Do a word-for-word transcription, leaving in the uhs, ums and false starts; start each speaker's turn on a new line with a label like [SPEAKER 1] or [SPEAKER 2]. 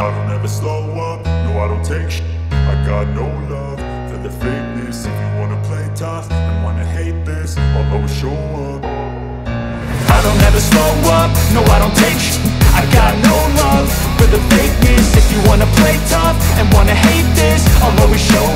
[SPEAKER 1] I don't ever slow up, no I don't take sh**. I got no love for the fakeness. If you wanna play tough and wanna hate this, I'll always show up. I don't ever slow up, no I don't take sh**. I got no love for the fakeness. If you wanna play tough and wanna hate this, I'll always show